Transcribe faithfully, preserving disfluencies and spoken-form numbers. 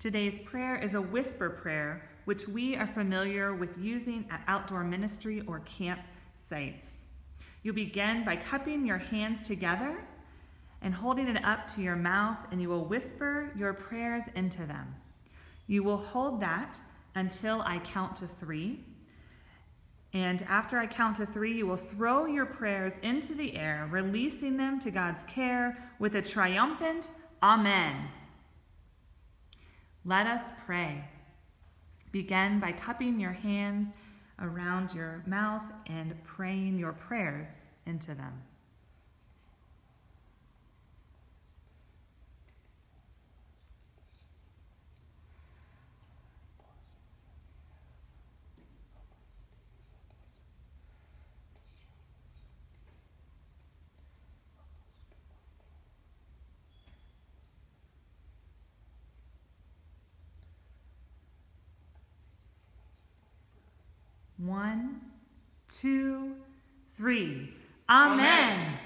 Today's prayer is a whisper prayer, which we are familiar with using at outdoor ministry or camp sites. You'll begin by cupping your hands together and holding it up to your mouth, and you will whisper your prayers into them. You will hold that until I count to three. And after I count to three, you will throw your prayers into the air, releasing them to God's care with a triumphant Amen. Let us pray. Begin by cupping your hands around your mouth and praying your prayers into them. One, two, three. Amen. Amen.